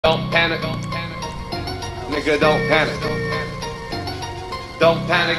Don't panic, nigga, don't panic. Don't panic,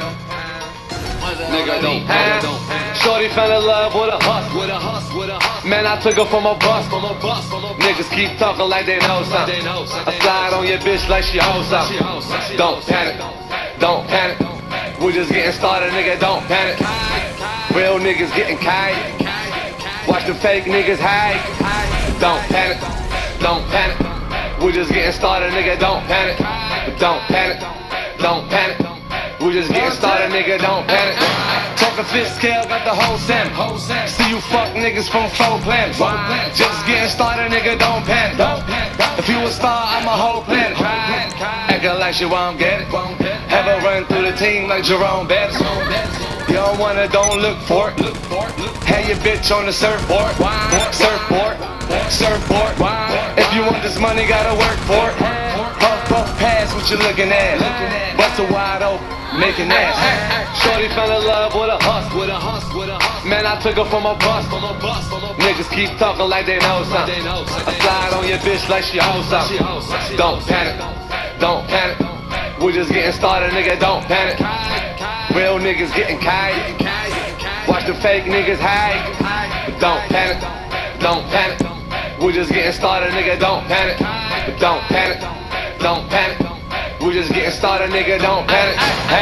nigga, don't panic. Shorty fell in love with a hustle. Man, I took her from a bus. Niggas keep talking like they know something. I slide on your bitch like she hoes something. Don't panic, don't panic. We're just getting started, nigga, don't panic. Real niggas getting kite. Watch the fake niggas hide. Don't panic, don't panic. We're just getting started, nigga, don't panic. Don't panic, don't panic. We're just getting started, nigga, don't panic. Talking fifth scale, got the whole sim. See you fuck niggas from four planets. Just getting started, nigga, don't panic. If you a star, I'm a whole planet. Acting like you won't get it. Have her run through the team like Jerome Bettis. You don't wanna, don't look for it. Have your bitch on the surfboard. Surfboard, surfboard. If you want this money, gotta work for it. Puff, pass what you looking at. Bust a wide open, making ass. Shorty fell in love with a hustle. Man, I took her from a bus. Niggas keep talking like they know something. I slide on your bitch like she hoes something. Don't panic, don't panic. We're just getting started, nigga, don't panic. Real niggas getting kite. Watch the fake niggas hide. Don't panic, don't panic. We're just getting started, nigga, don't panic. Don't panic, don't panic. We're just getting started, nigga, don't panic.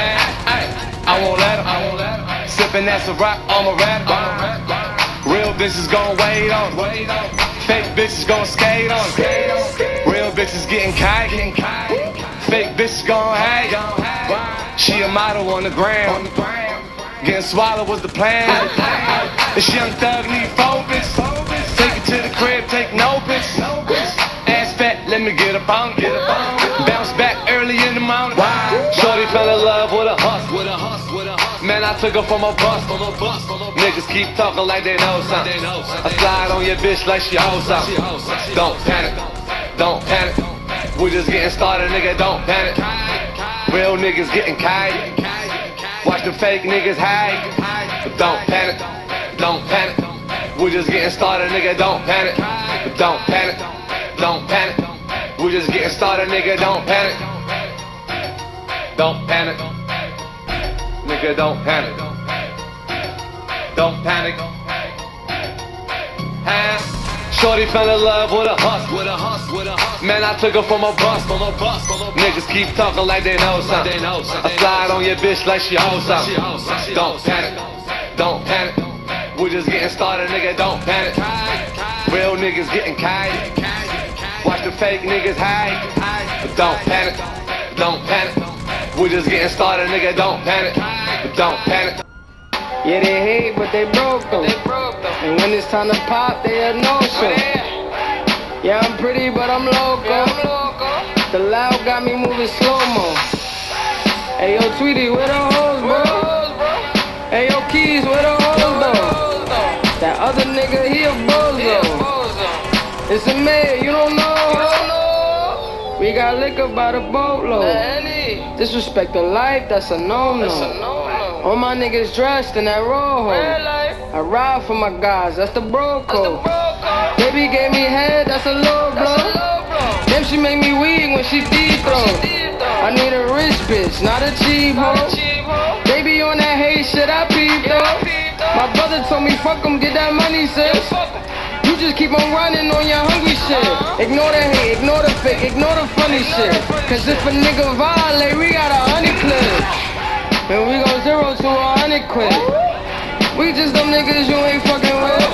I won't let 'em. Sippin' that's a rock, I'm a rapper. Real bitches gon' wait on. Fake bitches gon' skate on. Real bitches getting kite. Fake bitches gon' hate. She a model on the gram. Getting swallowed was the plan. This young thug need focus. Take it to the crib, take no pics. Ass fat, let me get up on it. Bounce back early in the morning. Shorty fell in love with a hustle. Man, I took her from a bus. Niggas keep talking like they know something. I slide on your bitch like she hoes something. Don't panic, don't panic. We're just getting started, nigga, don't panic. Real niggas getting kite. Watch the fake niggas hide. Don't panic, don't panic. We're just getting started, nigga, don't panic. Don't panic, don't panic. We're just getting started, nigga, don't panic. Don't panic, nigga, don't panic. Don't panic. Shorty fell in love with a hustle. Man, I took her from a bus. Niggas keep talking like they know something. I slide on your bitch like she hoes something. Don't panic, don't panic. We're just getting started, nigga, don't panic. Real niggas getting kite. Watch the fake niggas hide. Don't panic, don't panic. We're just getting started, nigga, don't panic. Don't panic. Yeah, they hate, but they broke them. And when it's time to pop, they a no-show. Yeah, I'm pretty, but I'm loco. The loud got me moving slow-mo. Hey, yo, Tweety, where the hoes, bro? Hey, yo, Keys, where the hoes, though? That other nigga, he a bozo. It's a mayor, you don't know. We got liquor by the boatload. Disrespect the life, that's a no-no. All my niggas dressed in that rojo. I ride for my guys, that's the bro code. Baby gave me head, that's a low blow. Then she make me weak when she deep throw. I need a rich bitch, not a cheap hoe. Baby on that hate shit, I peep though. My brother told me fuck him, get that money, sis. You just keep on running on your hungry shit. Ignore the hate, ignore the fake, ignore the funny shit. Cause if a nigga violate, we got 100 clips. And we go 0 to 100 quid. We just them niggas you ain't fucking with.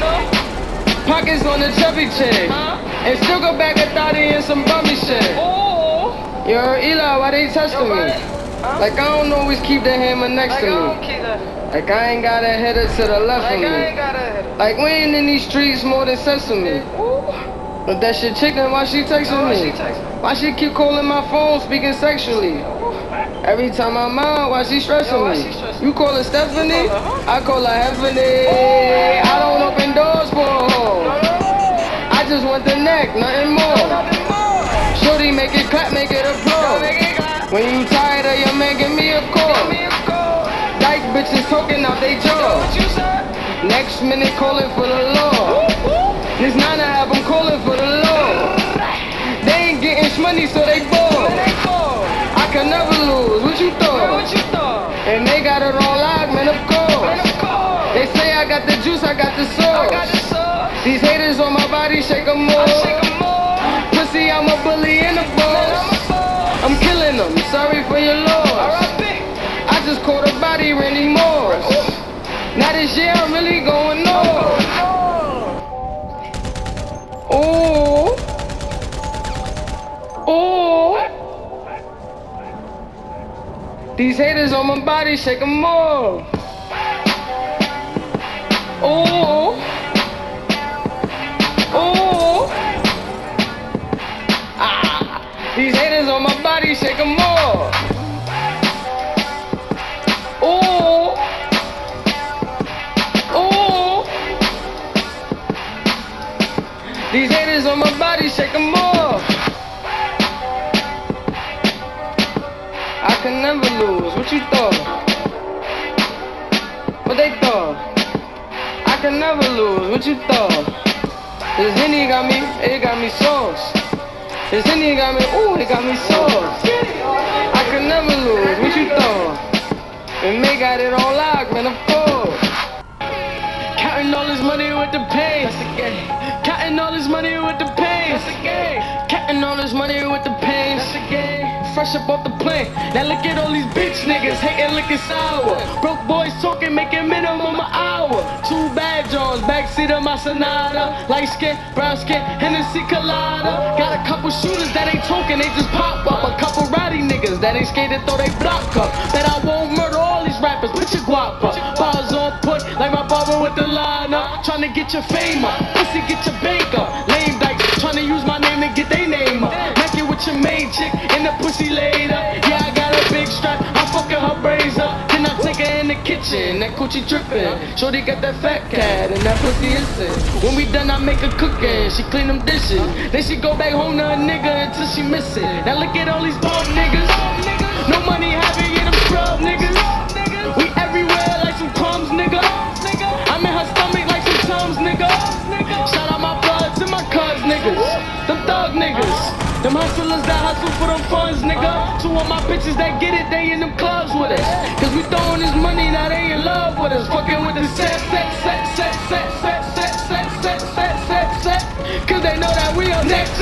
Pockets on the chubby chick. And still go back a thotty and some bummy shit. You heard Eli, why they testing me? Like I don't always keep the hammer next to me. Like I ain't got a header to the left of me. Like we ain't in these streets more than sesame. But that shit chicken, why she texting me? Why she keep calling my phone speaking sexually? Every time I'm out, why she stressing me? You call her Stephanie? I call her Heavenly. I don't open doors for a hoe. I just want the neck, nothing more. Shorty make it clap, make it applaud. When you tired of your man, give me a call. Dyke bitches talking out they jaw. Next minute calling for the law. This 9 album calling for the law. They getting money, so they bored. I can never lose. What you thought? And they got it all locked, man, of course. They say I got the juice, I got the sauce. These haters on my body, shake 'em more. Pussy, I'm a bully and a boss. I'm killing them, sorry for your loss. I just caught a body, Randy Moss. Now this year I'm really going north. Ooh. Ooh. These haters on my body, shake 'em more. Ooh. Ooh. Ah. These haters on my body, shake 'em more. Ooh. Ooh. These haters on my body, shake 'em more. I can never lose. What you thought? What they thought? I can never lose. What you thought? This Henny got me, it got me sauce. This Henny got me, ooh, it got me sauce. I can never lose. What you thought? And May got it all locked, man, of course. Counting all this money with the pain. That's the game. Counting all this money with the pain. That's the game. Counting all this money with the pain. That's the game. Fresh up off the plane. Now look at all these bitch niggas hating, looking sour. Broke boys talking, making minimum an hour. 2 bad Johns, backseat of my Sonata. Light skin, brown skin, Hennessy Colada. Got a couple shooters that ain't talking, they just pop up. A couple rowdy niggas that ain't scared to throw they block up. Bet I won't murder all these rappers, put your guap up. Bars on put, like my barber with the line up. Tryna get your fame up, pussy get your bank up. Lame dykes, tryna use my name to get they name up. Make it with your main chick, and the pussy later. Yeah, I got a big strap, I'm fucking her braids up. Then I take her in the kitchen, that coochie drippin'. Shorty got that fat cat, and that pussy instant. When we done, I make her cookin', she clean them dishes. Then she go back home to her nigga until she miss it. Now look at all these bum niggas. No money having, yeah, them scrub niggas. We everywhere like some crumbs, nigga. I'm in her stomach like some Tums, nigga. Shout out my blood to my cuz niggas. Them thug niggas. Them hustlers that hustle for them funds, nigga. To all my bitches that get it, they in them clubs with us. Cause we throwing this money, now they in love with us. Fucking with the set. Cause they know that we are next.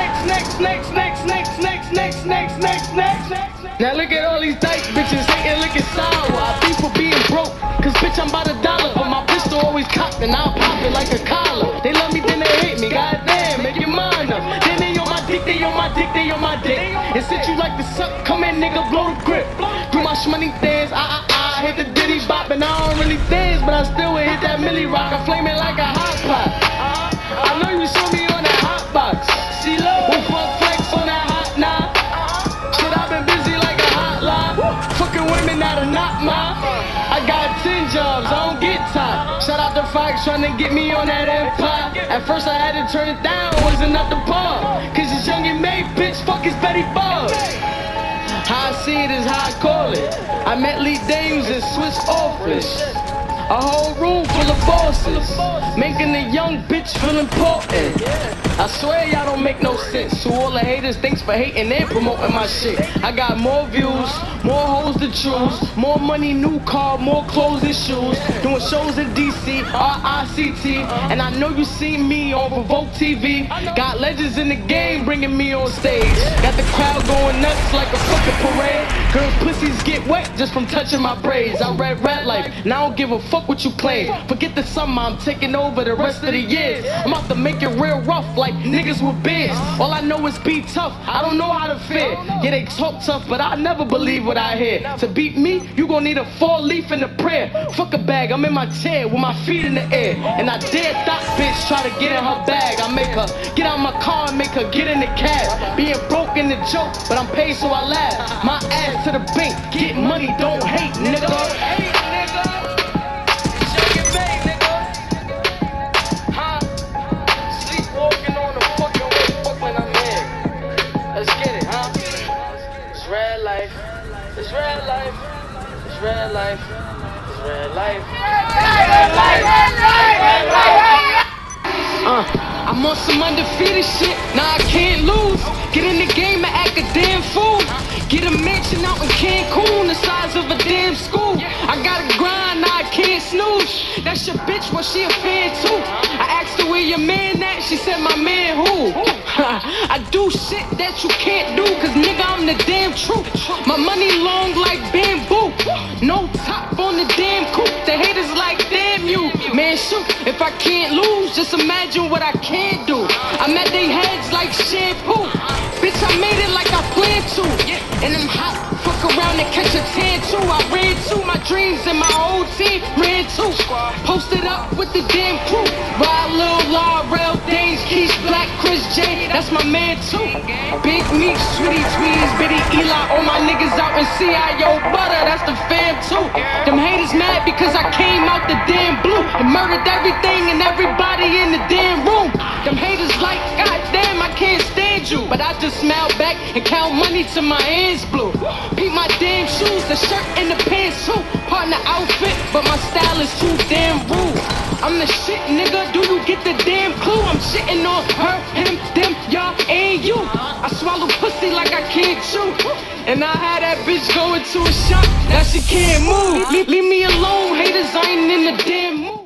Now look at all these dyke bitches hating, looking sour. I beef for being broke, cause bitch I'm about $1. But my pistol always cocked and I'll pop it like a collar. They love me, then they hate me, goddamn, make your mind up. Then they on my dick, they on my dick, they on my dick. And since you like to suck, come in nigga, blow the grip. Do my shmoney dance, I hit the diddy bop. And I don't really dance, but I still would hit that Millie Rock. I flame it like a hot pot. I know you saw me on that hot box. See low, who fuck flex on that hot knot. Shit, I've been busy like a hotline. Fucking women that are not mine. I got 10 jobs, I don't get tired. Shout out to Fox trying to get me on that empire. At first I had to turn it down, wasn't up the par. Cause it's young and made, bitch, fuck is Betty Bob. How I see it is how I call it. I met Lee Dames in Swiss office. A whole room full of bosses, making a young bitch feel important. I swear y'all don't make no sense. To all the haters, thanks for hating and promoting my shit. I got more views, more hoes to choose, more money, new car, more clothes and shoes. Doing shows in DC, RICT, and I know you seen me on Revolt TV. Got legends in the game bringing me on stage. Got the crowd going nuts like a fucking parade. Girls' pussies get wet just from touching my braids. I read Rat Life, and I don't give a fuck what you claim. Forget the summer, I'm taking over the rest of the years. I'm about to make it real rough like niggas with beards. All I know is be tough, I don't know how to fear. Yeah, they talk tough, but I never believe what I hear. To beat me, you gon' need a 4-leaf and a prayer. Fuck a bag, I'm in my chair with my feet in the air. And I dare that bitch try to get in her bag. I make her get out my car and make her get in the cab. Being broke in the joke, but I'm paid so I laugh. My ass to the bank, get money, don't hate, nigga. It's red life. It's red life. It's red life. I'm on some undefeated shit. Nah, I can't lose. Get in the game and act a damn fool. Get a mansion out in Cancun, the size of a damn school. I gotta grind, I can't snooze. That's your bitch, well she a fan too. I asked her where your man at, she said my man who? I do shit that you can't do, cause nigga I'm the damn truth. My money long like bamboo, no top on the damn coupe. The haters like damn you, man shoot. If I can't lose, just imagine what I can't do. I'm at they heads like shampoo. Bitch, I made it like I planned to. And I'm hot, fuck around and catch a tan too. I ran too, my dreams and my whole team ran too. Posted up with the damn crew. Ride Lil Law, Rail Danes, Keith Black, Chris J, that's my man too. Big Meek, Sweetie Tweez, Biddy Eli, all my niggas out in CIO Butter, that's the fam too. Them haters mad because I came out the damn blue and murdered everything and everybody in the damn room. Them haters like, goddamn, I can't stand you. But I just smile back and count money till my hands blue. Peep my damn shoes, the shirt and the pants too. Partner outfit, but my style is too damn rude. I'm the shit, nigga, do you get the damn clue? I'm shitting on her, him, them, y'all, and you. I swallow pussy like I can't chew. And I had that bitch go into a shop, now she can't move. Leave me alone, haters, I ain't in the damn mood.